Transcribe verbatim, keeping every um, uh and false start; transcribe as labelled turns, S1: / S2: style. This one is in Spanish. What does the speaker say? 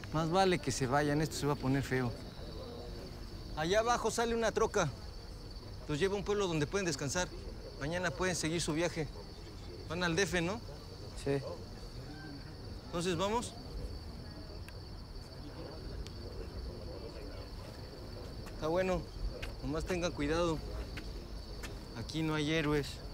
S1: Más vale que se vayan, esto se va a poner feo. Allá abajo sale una troca. Los lleva a un pueblo donde pueden descansar. Mañana pueden seguir su viaje. Van al D F, ¿no?
S2: Sí.
S1: Entonces, ¿vamos? Está bueno. Nomás tengan cuidado. Aquí no hay héroes.